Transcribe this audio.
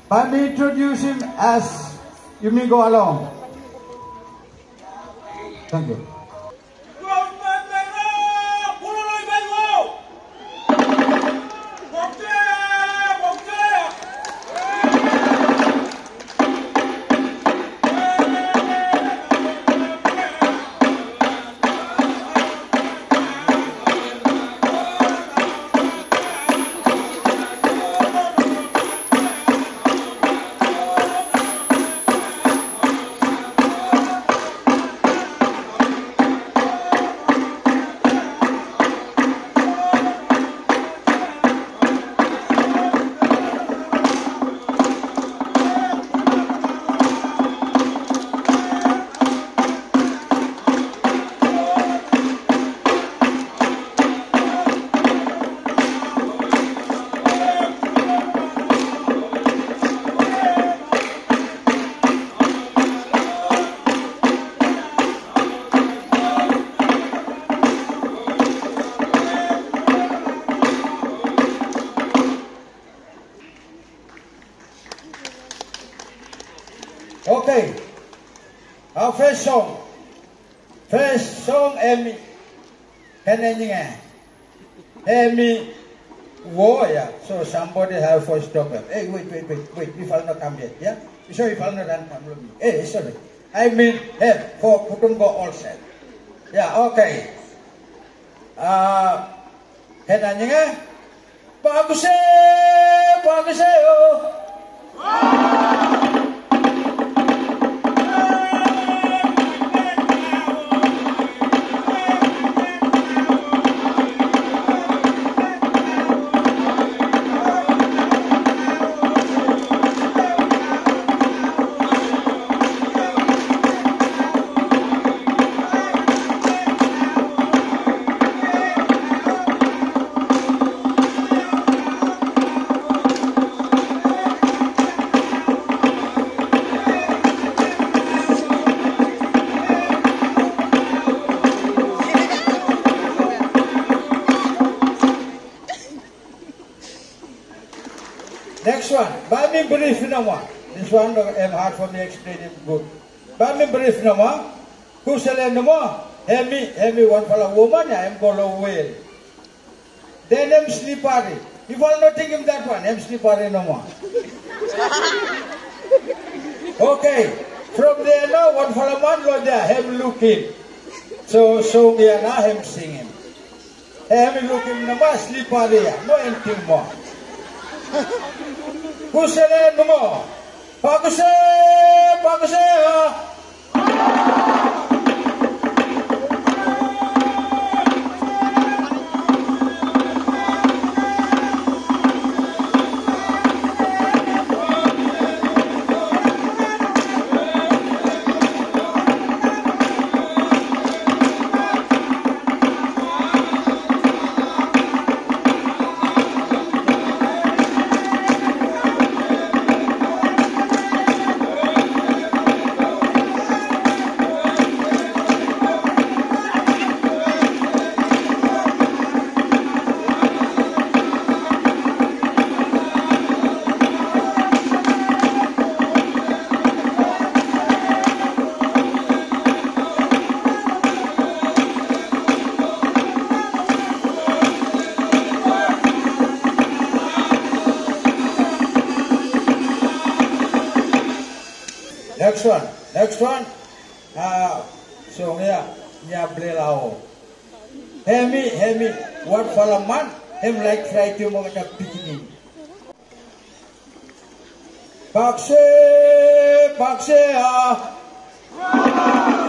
Let me introduce him as you may go along. Thank you. Okay, our first song, Emi, Emi, warrior. So somebody have to stop him. Hey, wait, if I'll not come yet, yeah? Sorry, if I'll not come. Hey, sorry. I mean, hey, for Kutumbo also. Yeah, okay. Kenanya, bagus oh. Next one, buy me brief nama. This one hard for me explaining good. Buy me brief nama. Who selling nama? Hemi one for a woman. I am called a whale. Then I'm slippery. If I'll not take him that one, I'm slippery nama. Okay, from there now, one for a man, Lord, there, him looking. So we are now him singing. Him looking nama slippery. No anything more. Kusele numo, pakuse. Next one. So yeah, blelao. Hemi, what for a man? Him like try to make a bikini. Pakse,